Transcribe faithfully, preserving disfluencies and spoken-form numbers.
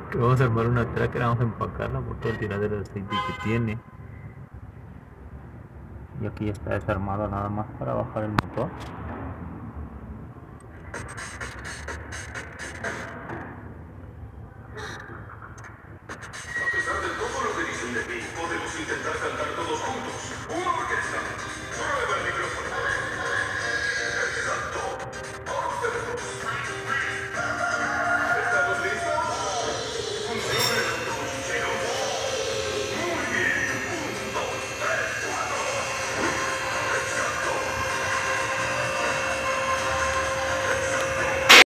Que vamos a armar una tracker, vamos a empacarla por todo el tiradero de aceite que tiene. Y aquí ya está desarmado nada más para bajar el motor. A pesar de todo lo que dicen de mí, podemos intentar cantar todos juntos.